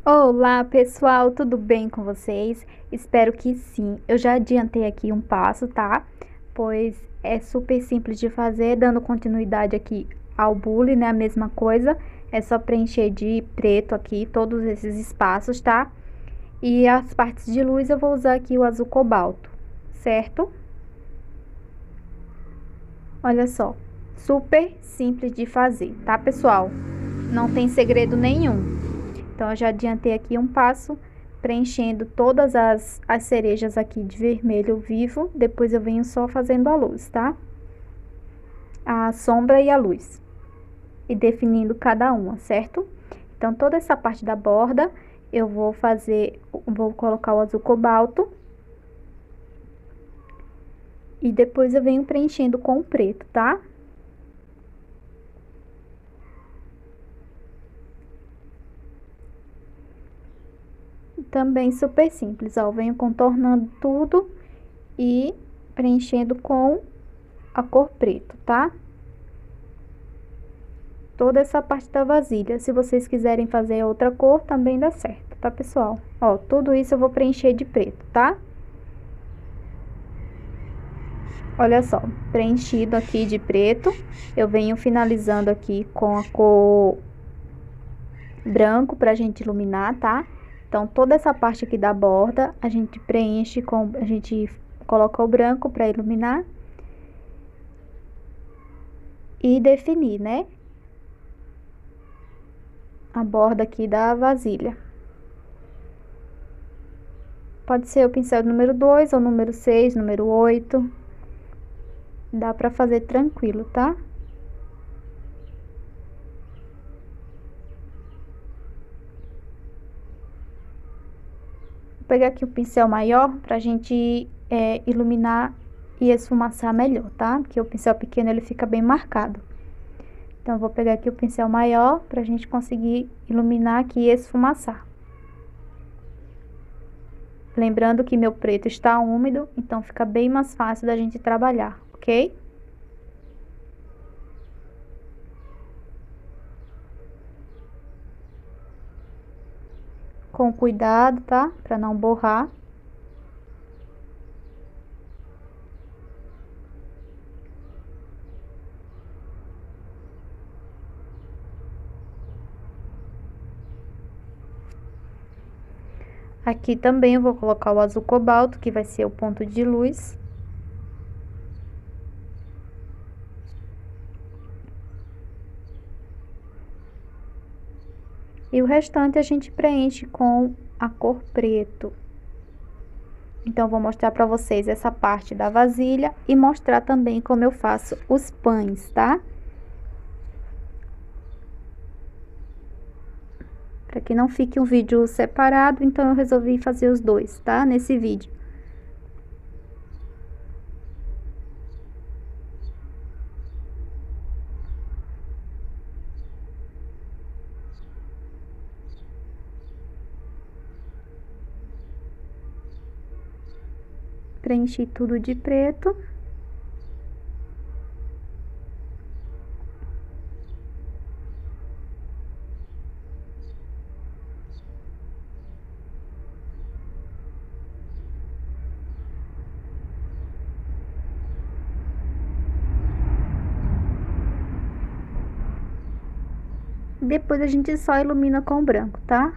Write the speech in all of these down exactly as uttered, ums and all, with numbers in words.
Olá, pessoal, tudo bem com vocês? Espero que sim. Eu já adiantei aqui um passo, tá? Pois é super simples de fazer, dando continuidade aqui ao bule, né? A mesma coisa. É só preencher de preto aqui todos esses espaços, tá? E as partes de luz eu vou usar aqui o azul cobalto, certo? Olha só, super simples de fazer, tá, pessoal? Não tem segredo nenhum. Então, eu já adiantei aqui um passo, preenchendo todas as, as cerejas aqui de vermelho vivo. Depois eu venho só fazendo a luz, tá? A sombra e a luz. E definindo cada uma, certo? Então, toda essa parte da borda, eu vou fazer, vou colocar o azul cobalto. E depois eu venho preenchendo com o preto, tá? Também super simples, ó. Eu venho contornando tudo e preenchendo com a cor preto, tá? Toda essa parte da vasilha. Se vocês quiserem fazer outra cor, também dá certo, tá, pessoal? Ó, tudo isso eu vou preencher de preto, tá? Olha só, preenchido aqui de preto, eu venho finalizando aqui com a cor branco pra gente iluminar, tá? Então, toda essa parte aqui da borda, a gente preenche com, a gente coloca o branco pra iluminar e definir, né? A borda aqui da vasilha. Pode ser o pincel número dois ou número seis, número oito. Dá pra fazer tranquilo, tá? Vou pegar aqui o pincel maior pra gente é, iluminar e esfumaçar melhor, tá? Porque o pincel pequeno ele fica bem marcado. Então, eu vou pegar aqui o pincel maior pra gente conseguir iluminar aqui e esfumaçar. Lembrando que meu preto está úmido, então fica bem mais fácil da gente trabalhar, ok? Com cuidado, tá? Pra não borrar. Aqui também eu vou colocar o azul cobalto, que vai ser o ponto de luz. E o restante a gente preenche com a cor preto. Então, vou mostrar pra vocês essa parte da vasilha e mostrar também como eu faço os pães, tá? Para que não fique um vídeo separado, então eu resolvi fazer os dois, tá? Nesse vídeo. Preenchi tudo de preto. Depois a gente só ilumina com branco, tá?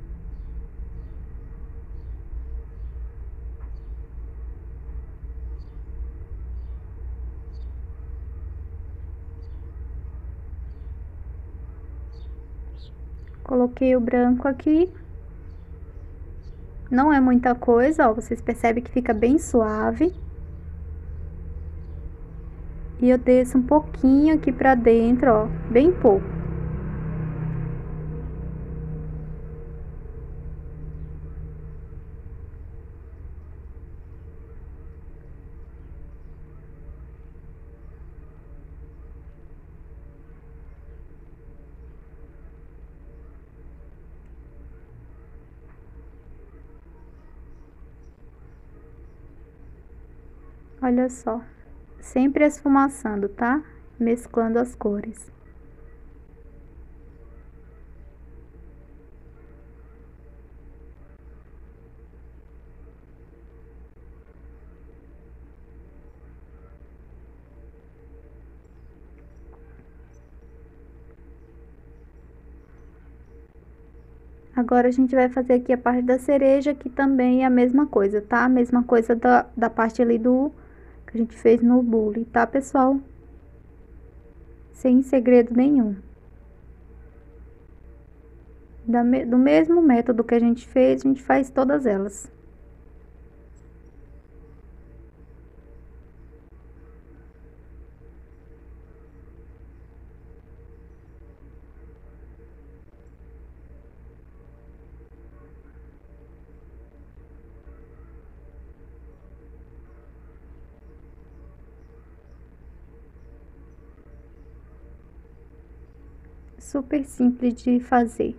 Coloquei o branco aqui. Não é muita coisa, ó, vocês percebem que fica bem suave. E eu desço um pouquinho aqui pra dentro, ó, bem pouco. Olha só, sempre esfumaçando, tá? Mesclando as cores. Agora, a gente vai fazer aqui a parte da cereja, que também é a mesma coisa, tá? A mesma coisa da, da parte ali do... que a gente fez no bule, tá, pessoal? Sem segredo nenhum. Da, do mesmo método que a gente fez, a gente faz todas elas. Super simples de fazer.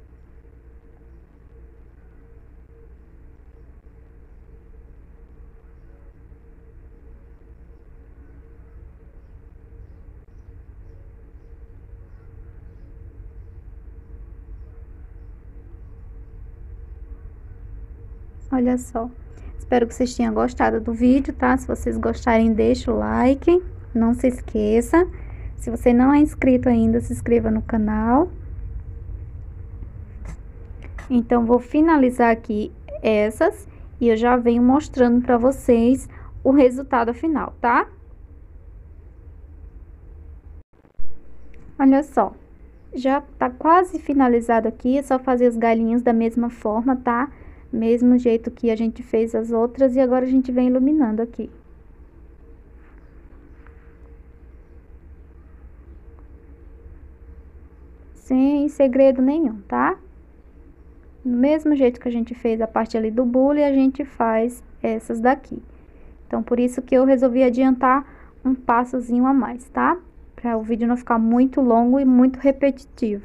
Olha só. Espero que vocês tenham gostado do vídeo, tá? Se vocês gostarem, deixa o like. Não se esqueça. Se você não é inscrito ainda, se inscreva no canal. Então, vou finalizar aqui essas e eu já venho mostrando pra vocês o resultado final, tá? Olha só, já tá quase finalizado aqui, é só fazer os galinhos da mesma forma, tá? Mesmo jeito que a gente fez as outras, e agora a gente vem iluminando aqui. Sem segredo nenhum, tá? Do mesmo jeito que a gente fez a parte ali do bule, a gente faz essas daqui. Então, por isso que eu resolvi adiantar um passozinho a mais, tá? Para o vídeo não ficar muito longo e muito repetitivo.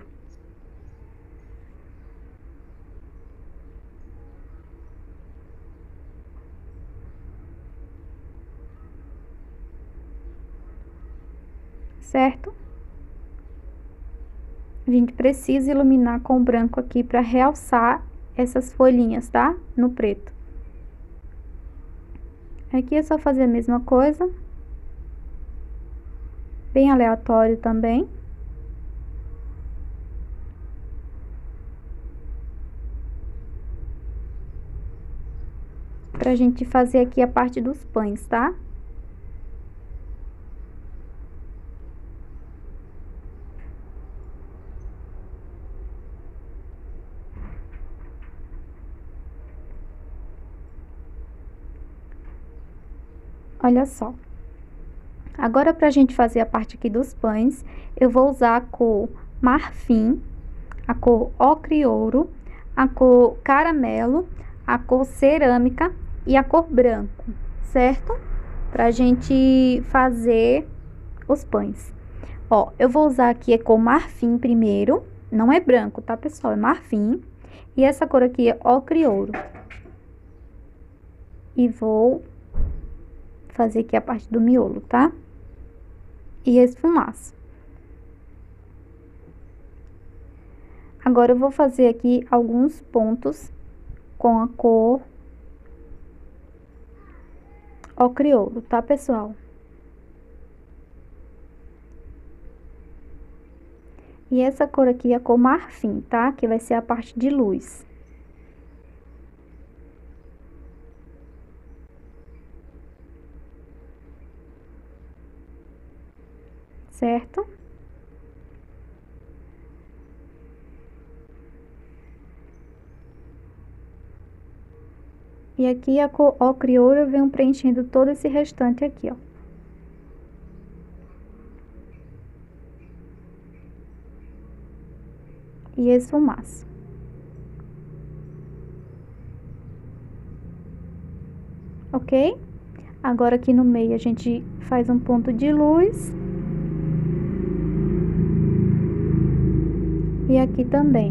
Certo? A gente precisa iluminar com o branco aqui para realçar essas folhinhas, tá? No preto. Aqui é só fazer a mesma coisa. Bem aleatório também. Pra gente fazer aqui a parte dos pães, tá? Olha só. Agora, pra gente fazer a parte aqui dos pães, eu vou usar a cor marfim, a cor ocre ouro, a cor caramelo, a cor cerâmica e a cor branco, certo? Pra gente fazer os pães. Ó, eu vou usar aqui a cor marfim primeiro, não é branco, tá, pessoal? É marfim. E essa cor aqui é ocre ouro. E vou fazer aqui a parte do miolo, tá? E esfumaço. Agora, eu vou fazer aqui alguns pontos com a cor ocre ouro, tá, pessoal? E essa cor aqui é a cor marfim, tá? Que vai ser a parte de luz. Certo? E aqui a cor ocre ouro eu venho preenchendo todo esse restante aqui, ó. E esfumaço. Ok? Agora aqui no meio a gente faz um ponto de luz. E aqui também.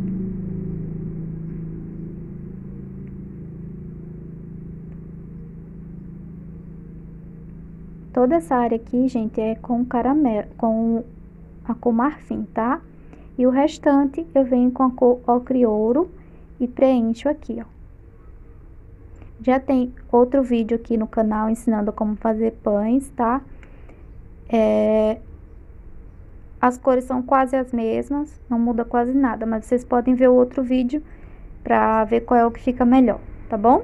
Toda essa área aqui, gente, é com caramelo, com a cor marfim, tá? E o restante eu venho com a cor ocre ouro e preencho aqui, ó. Já tem outro vídeo aqui no canal ensinando como fazer pães, tá? É... as cores são quase as mesmas, não muda quase nada, mas vocês podem ver o outro vídeo pra ver qual é o que fica melhor, tá bom?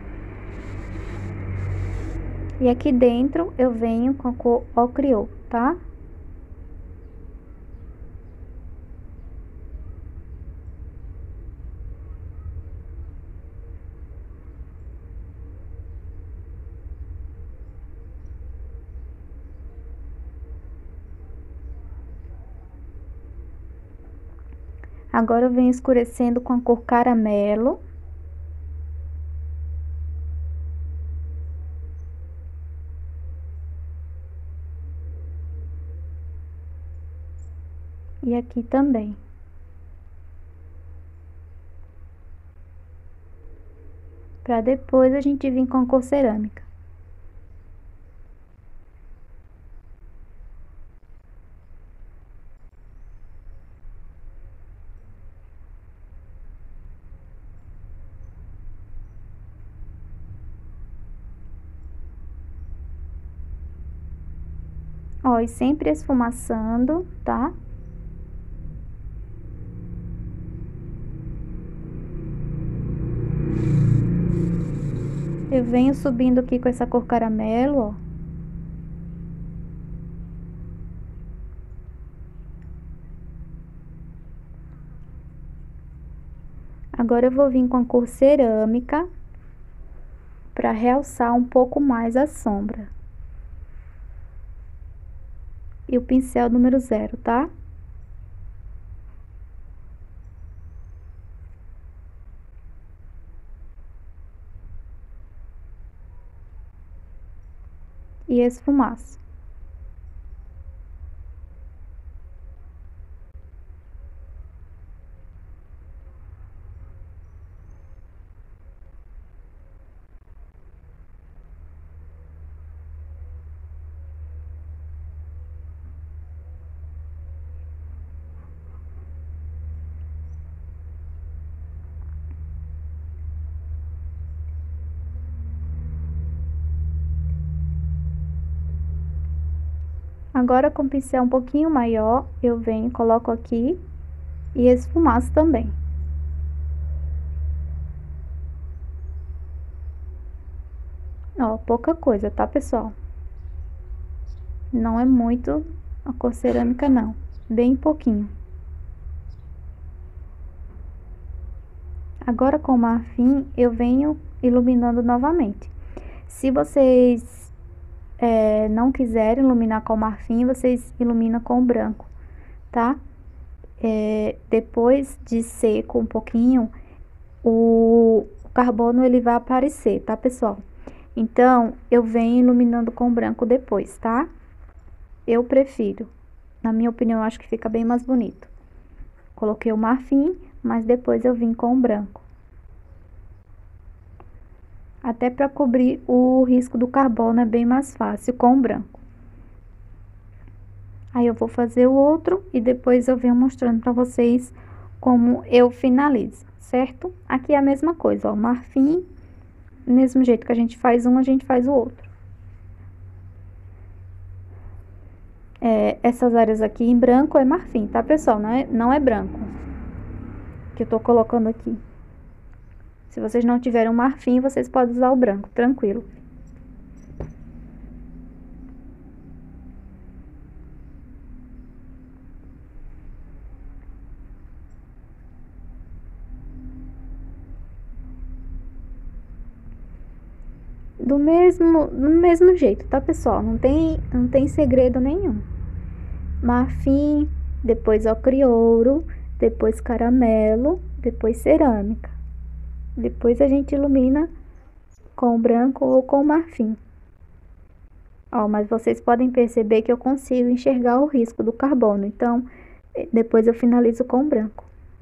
E aqui dentro eu venho com a cor Ocreô, tá? Agora eu venho escurecendo com a cor Caramelo. E aqui também. Pra depois a gente vir com a cor Cerâmica. Ó, e sempre esfumaçando, tá? Eu venho subindo aqui com essa cor caramelo, ó. Agora eu vou vir com a cor cerâmica para realçar um pouco mais a sombra. E o pincel número zero, tá? E esfumaço. Agora com o pincel um pouquinho maior, eu venho, coloco aqui e esfumaço também. Ó, pouca coisa, tá, pessoal? Não é muito a cor cerâmica, não. Bem pouquinho. Agora com o marfim, eu venho iluminando novamente. Se vocês é, não quiserem iluminar com o marfim, vocês iluminam com o branco, tá? É, depois de seco um pouquinho, o, o carbono ele vai aparecer, tá, pessoal? Então, eu venho iluminando com branco depois, tá? Eu prefiro. Na minha opinião, eu acho que fica bem mais bonito. Coloquei o marfim, mas depois eu vim com o branco. Até para cobrir o risco do carbono é bem mais fácil com o branco. Aí eu vou fazer o outro e depois eu venho mostrando para vocês como eu finalizo, certo? Aqui é a mesma coisa, ó, marfim, mesmo jeito que a gente faz um, a gente faz o outro. É, essas áreas aqui em branco é marfim, tá, pessoal? Não é, não é branco que eu tô colocando aqui. Se vocês não tiverem um marfim, vocês podem usar o branco, tranquilo. Do mesmo, do mesmo jeito, tá, pessoal? Não tem, não tem segredo nenhum. Marfim, depois ocre-ouro, depois caramelo, depois cerâmica. Depois a gente ilumina com branco ou com marfim. Ó, mas vocês podem perceber que eu consigo enxergar o risco do carbono. Então, depois eu finalizo com branco.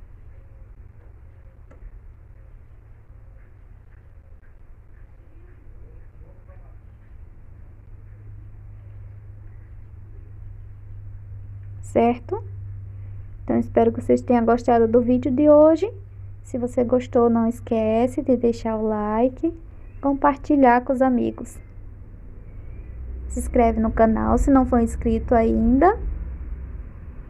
Certo? Então, espero que vocês tenham gostado do vídeo de hoje. Se você gostou, não esquece de deixar o like, compartilhar com os amigos. Se inscreve no canal se não for inscrito ainda.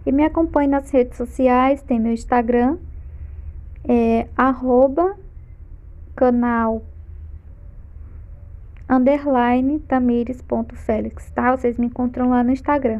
E me acompanhe nas redes sociais, tem meu Instagram, é arroba canal underline tamires.felix, tá? Vocês me encontram lá no Instagram.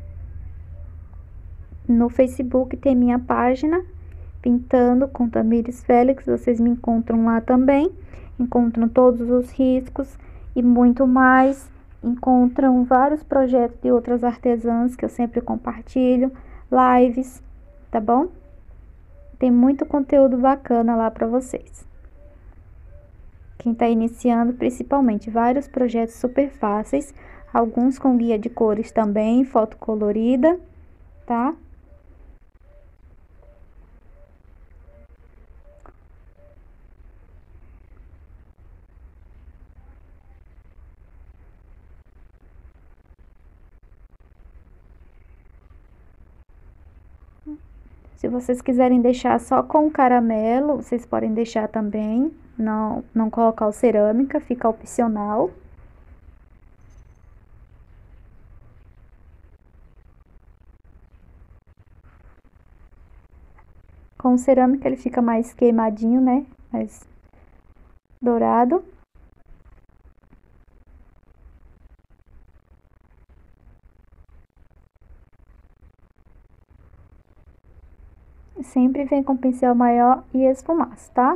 No Facebook tem minha página, Pintando com Tamires Felix, vocês me encontram lá também. Encontram todos os riscos e muito mais. Encontram vários projetos de outras artesãs que eu sempre compartilho, lives, tá bom? Tem muito conteúdo bacana lá para vocês. Quem tá iniciando, principalmente, vários projetos super fáceis, alguns com guia de cores também, foto colorida, tá? Se vocês quiserem deixar só com caramelo, vocês podem deixar também, não, não colocar o cerâmica, fica opcional. Com cerâmica ele fica mais queimadinho, né? Mais dourado. Sempre vem com pincel maior e esfumaço, tá?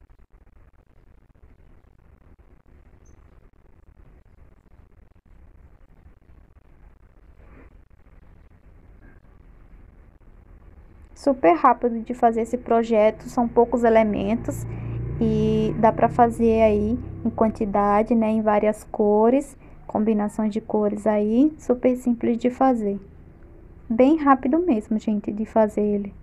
Super rápido de fazer esse projeto, são poucos elementos e dá pra fazer aí em quantidade, né? Em várias cores, combinações de cores aí, super simples de fazer. Bem rápido mesmo, gente, de fazer ele.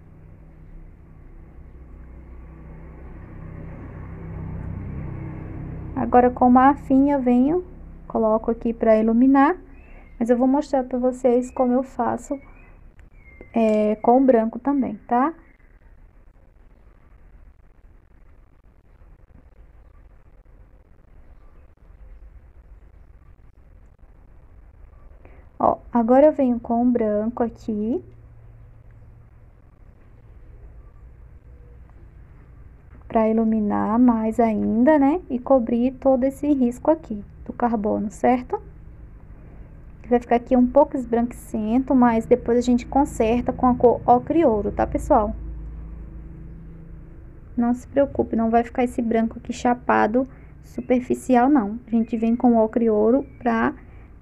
Agora com marfim eu venho, coloco aqui para iluminar, mas eu vou mostrar para vocês como eu faço é, com o branco também, tá? Ó, agora eu venho com o branco aqui. Para iluminar mais ainda, né? E cobrir todo esse risco aqui do carbono, certo? Vai ficar aqui um pouco esbranquiçento, mas depois a gente conserta com a cor ocre e ouro, tá, pessoal? Não se preocupe, não vai ficar esse branco aqui chapado superficial, não. A gente vem com ocre e ouro pra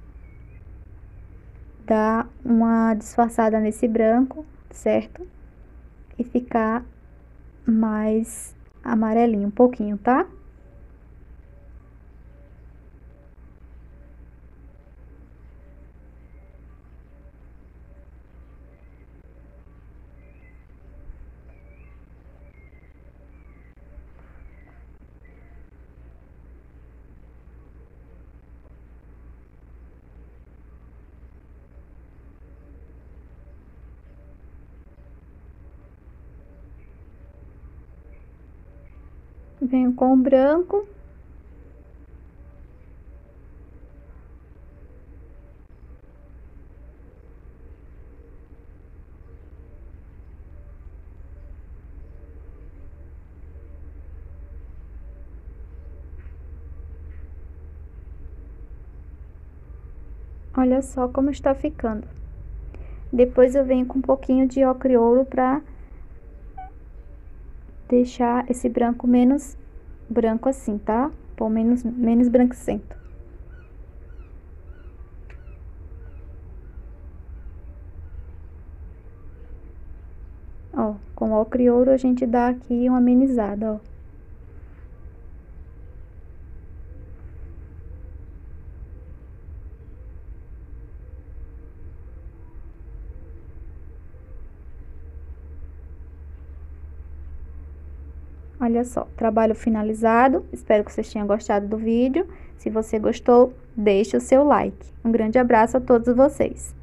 dar uma disfarçada nesse branco, certo? E ficar mais amarelinho um pouquinho, tá? Venho com o branco. Olha só como está ficando. Depois eu venho com um pouquinho de ocre e ouro pra deixar esse branco menos branco assim, tá? Pô, menos, menos branquicento. Ó, com ocre e ouro a gente dá aqui uma amenizada, ó. Olha só, trabalho finalizado. Espero que vocês tenham gostado do vídeo. Se você gostou, deixe o seu like. Um grande abraço a todos vocês.